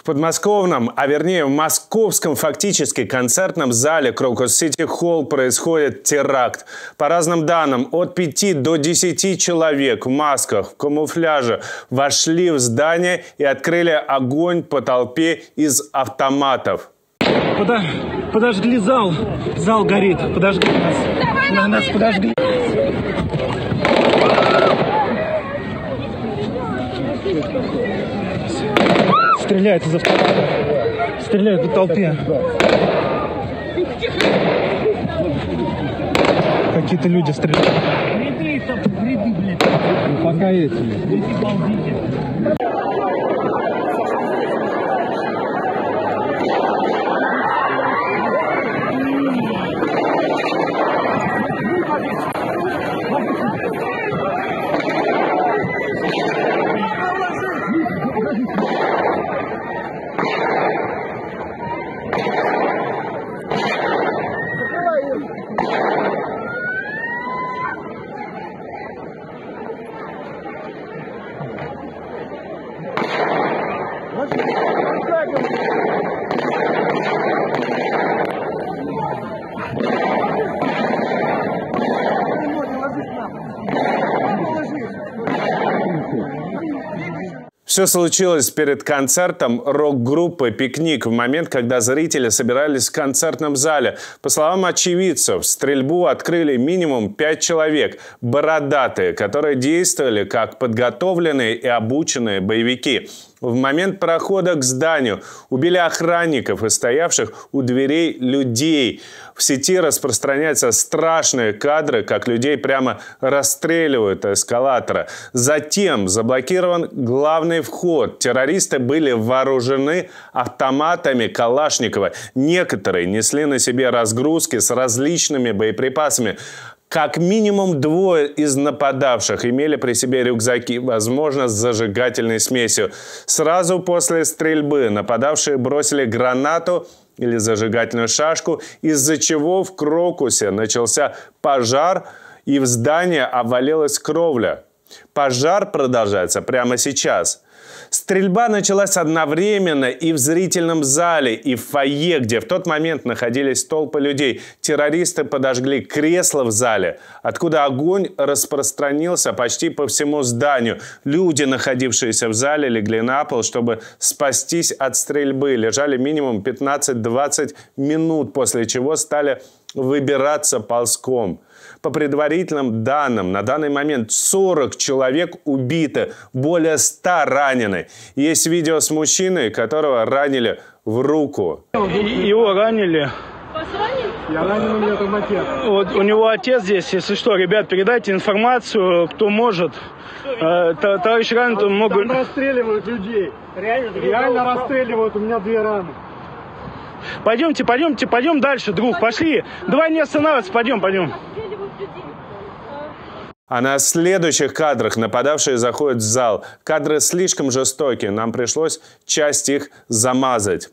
В подмосковном, а вернее в московском фактически концертном зале Крокус Сити Холл происходит теракт. По разным данным, от 5 до 10 человек в масках, в камуфляже вошли в здание и открыли огонь по толпе из автоматов. Подожгли зал. Зал горит. Подожгли нас. Нас подожгли. Стреляют из автомата. Стреляют по толпе. Какие-то люди стреляют. Пока эти. Все случилось перед концертом рок-группы «Пикник» в момент, когда зрители собирались в концертном зале. По словам очевидцев, стрельбу открыли минимум 5 человек, бородатые, которые действовали как подготовленные и обученные боевики. В момент прохода к зданию убили охранников и стоявших у дверей людей. В сети распространяются страшные кадры, как людей прямо расстреливают с эскалатора. Затем заблокирован главный вход. Террористы были вооружены автоматами Калашникова. Некоторые несли на себе разгрузки с различными боеприпасами. Как минимум 2 из нападавших имели при себе рюкзаки, возможно, с зажигательной смесью. Сразу после стрельбы нападавшие бросили гранату или зажигательную шашку, из-за чего в Крокусе начался пожар и в здание обвалилась кровля. Пожар продолжается прямо сейчас. Стрельба началась одновременно и в зрительном зале, и в фойе, где в тот момент находились толпы людей. Террористы подожгли кресла в зале, откуда огонь распространился почти по всему зданию. Люди, находившиеся в зале, легли на пол, чтобы спастись от стрельбы. Лежали минимум 15-20 минут, после чего стали выбираться ползком. По предварительным данным, на данный момент 40 человек убиты, более 100 ранены. Есть видео с мужчиной, которого ранили в руку. Его ранили. Вас ранили? Я ранен, у меня там отец. Вот, у него отец здесь, если что, ребят, передайте информацию, кто может. Товарищ ранен, могут... Там расстреливают людей. Реально расстреливают, у меня 2 раны. Пойдем дальше, друг, пошли. Давай не останавливаться, пойдем. А на следующих кадрах нападавшие заходят в зал. Кадры слишком жестокие, нам пришлось часть их замазать.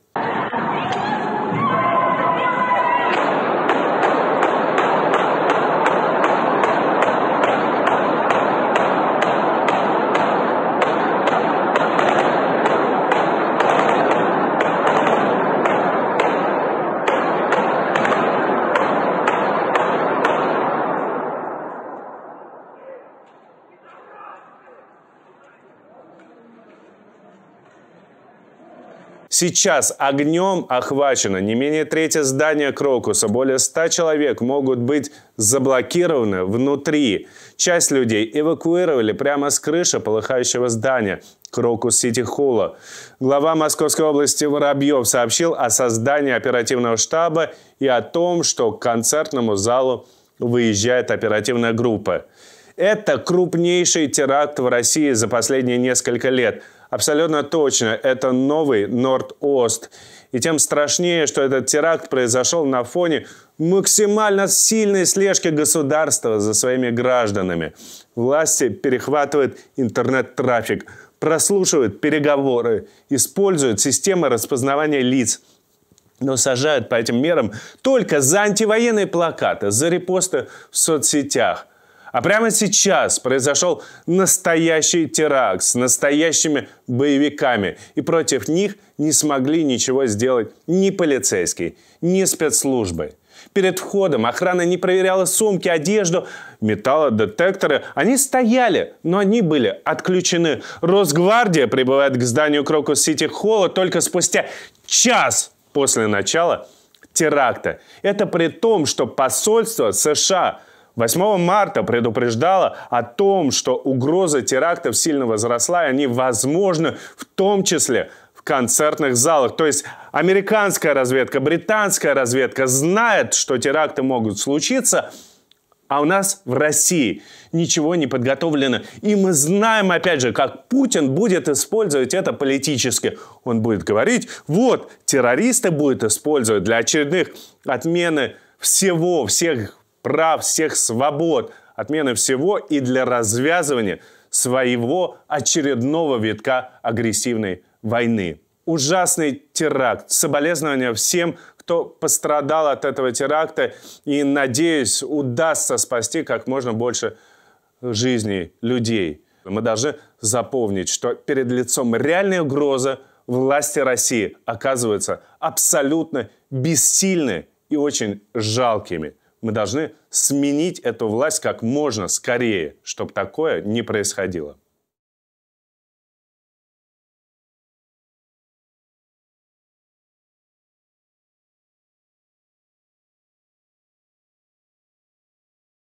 Сейчас огнем охвачено не менее 1/3 здания Крокуса. Более 100 человек могут быть заблокированы внутри. Часть людей эвакуировали прямо с крыши полыхающего здания Крокус Сити Холла. Глава Московской области Воробьев сообщил о создании оперативного штаба и о том, что к концертному залу выезжает оперативная группа. Это крупнейший теракт в России за последние несколько лет. Абсолютно точно, это новый Норд-Ост. И тем страшнее, что этот теракт произошел на фоне максимально сильной слежки государства за своими гражданами. Власти перехватывают интернет-трафик, прослушивают переговоры, используют системы распознавания лиц. Но сажают по этим мерам только за антивоенные плакаты, за репосты в соцсетях. А прямо сейчас произошел настоящий теракт с настоящими боевиками. И против них не смогли ничего сделать ни полицейские, ни спецслужбы. Перед входом охрана не проверяла сумки, одежду, металлодетекторы. Они стояли, но они были отключены. Росгвардия прибывает к зданию Крокус-Сити-Холла только спустя час после начала теракта. Это при том, что посольство США 8 марта предупреждало о том, что угроза терактов сильно возросла, и они возможны в том числе в концертных залах. То есть американская разведка, британская разведка знает, что теракты могут случиться, а у нас в России ничего не подготовлено. И мы знаем, опять же, как Путин будет использовать это политически. Он будет говорить, вот, террористы будут использовать для очередных отмены всех прав, всех свобод, отмены всего и для развязывания своего очередного витка агрессивной войны. Ужасный теракт. Соболезнования всем, кто пострадал от этого теракта. И, надеюсь, удастся спасти как можно больше жизней людей. Мы должны запомнить, что перед лицом реальной угрозы власти России оказываются абсолютно бессильны и очень жалкими. Мы должны сменить эту власть как можно скорее, чтобы такое не происходило.